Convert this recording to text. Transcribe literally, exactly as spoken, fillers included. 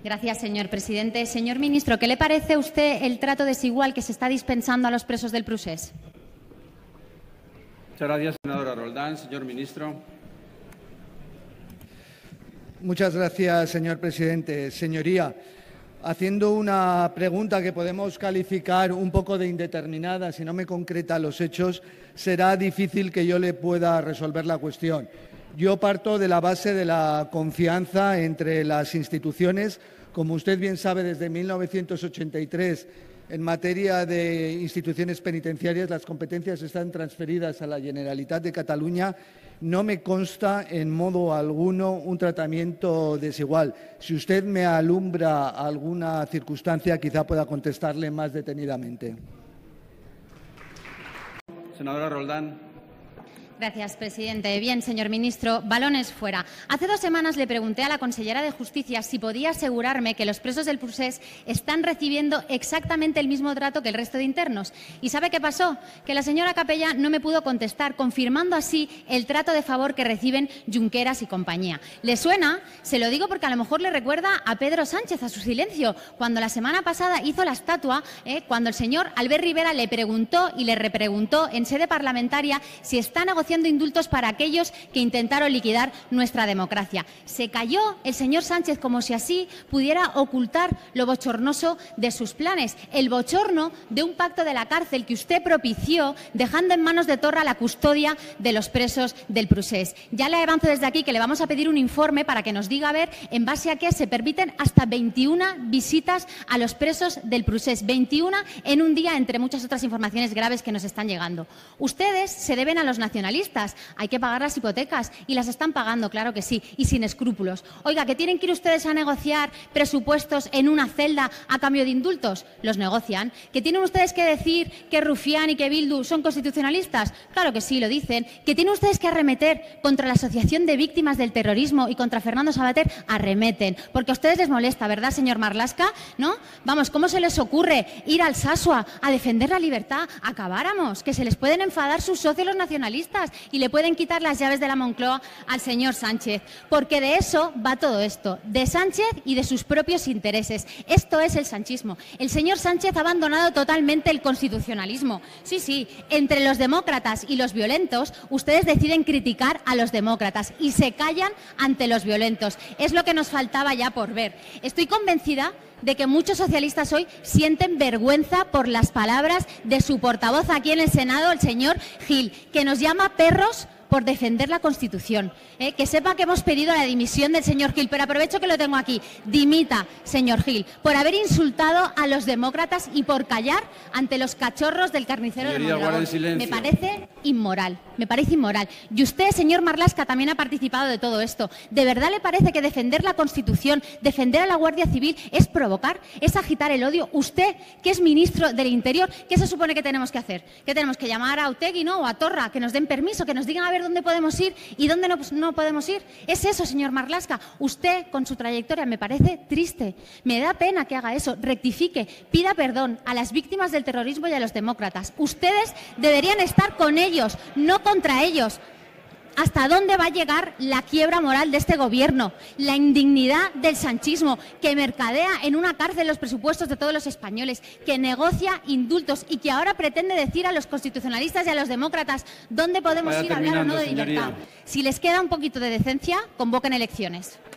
Gracias, señor presidente. Señor ministro, ¿qué le parece a usted el trato desigual que se está dispensando a los presos del Procés? Muchas gracias, senadora Roldán. Señor ministro. Muchas gracias, señor presidente. Señoría, haciendo una pregunta que podemos calificar un poco de indeterminada, si no me concreta los hechos, será difícil que yo le pueda resolver la cuestión. Yo parto de la base de la confianza entre las instituciones. Como usted bien sabe, desde mil novecientos ochenta y tres, en materia de instituciones penitenciarias, las competencias están transferidas a la Generalitat de Cataluña. No me consta en modo alguno un tratamiento desigual. Si usted me alumbra alguna circunstancia, quizá pueda contestarle más detenidamente. Senadora Roldán. Gracias, presidente. Bien, señor ministro, balones fuera. Hace dos semanas le pregunté a la consellera de Justicia si podía asegurarme que los presos del Procés están recibiendo exactamente el mismo trato que el resto de internos. ¿Y sabe qué pasó? Que la señora Capella no me pudo contestar, confirmando así el trato de favor que reciben Junqueras y compañía. ¿Le suena? Se lo digo porque a lo mejor le recuerda a Pedro Sánchez, a su silencio, cuando la semana pasada hizo la estatua, eh, cuando el señor Albert Rivera le preguntó y le repreguntó en sede parlamentaria si está negociando indultos para aquellos que intentaron liquidar nuestra democracia. Se calló el señor Sánchez como si así pudiera ocultar lo bochornoso de sus planes, el bochorno de un pacto de la cárcel que usted propició, dejando en manos de Torra la custodia de los presos del Procés. Ya le avanzo desde aquí que le vamos a pedir un informe para que nos diga a ver en base a qué se permiten hasta veintiuna visitas a los presos del Procés, veintiuna en un día, entre muchas otras informaciones graves que nos están llegando. Ustedes se deben a los nacionalistas. Hay que pagar las hipotecas y las están pagando, claro que sí, y sin escrúpulos. Oiga, ¿que tienen que ir ustedes a negociar presupuestos en una celda a cambio de indultos? Los negocian. ¿Que tienen ustedes que decir que Rufián y que Bildu son constitucionalistas? Claro que sí, lo dicen. ¿Que tienen ustedes que arremeter contra la Asociación de Víctimas del Terrorismo y contra Fernando Savater? Arremeten. Porque a ustedes les molesta, ¿verdad, señor Marlaska? ¿No? Vamos, ¿cómo se les ocurre ir al Sasua a defender la libertad? Acabáramos, que se les pueden enfadar sus socios los nacionalistas y le pueden quitar las llaves de la Moncloa al señor Sánchez, porque de eso va todo esto, de Sánchez y de sus propios intereses. Esto es el sanchismo. El señor Sánchez ha abandonado totalmente el constitucionalismo. Sí, sí, entre los demócratas y los violentos, ustedes deciden criticar a los demócratas y se callan ante los violentos. Es lo que nos faltaba ya por ver. Estoy convencida de que muchos socialistas hoy sienten vergüenza por las palabras de su portavoz aquí en el Senado, el señor Gil, que nos llama perros por defender la Constitución. ¿eh? Que sepa que hemos pedido la dimisión del señor Gil, pero aprovecho que lo tengo aquí. Dimita, señor Gil, por haber insultado a los demócratas y por callar ante los cachorros del carnicero de Mondragón. Me parece inmoral, me parece inmoral. Y usted, señor Marlaska, también ha participado de todo esto. ¿De verdad le parece que defender la Constitución, defender a la Guardia Civil es provocar, es agitar el odio? Usted, que es ministro del Interior, ¿qué se supone que tenemos que hacer? ¿Que tenemos que llamar a Otegi, ¿no? O a Torra, que nos den permiso, que nos digan a ver dónde podemos ir y dónde no, no podemos ir? Es eso, señor Marlaska. Usted, con su trayectoria, me parece triste. Me da pena que haga eso. Rectifique, pida perdón a las víctimas del terrorismo y a los demócratas. Ustedes deberían estar con ellos, no contra ellos. ¿Hasta dónde va a llegar la quiebra moral de este gobierno? La indignidad del sanchismo, que mercadea en una cárcel los presupuestos de todos los españoles, que negocia indultos y que ahora pretende decir a los constitucionalistas y a los demócratas dónde podemos ir a hablar o no de libertad. Si les queda un poquito de decencia, convoquen elecciones.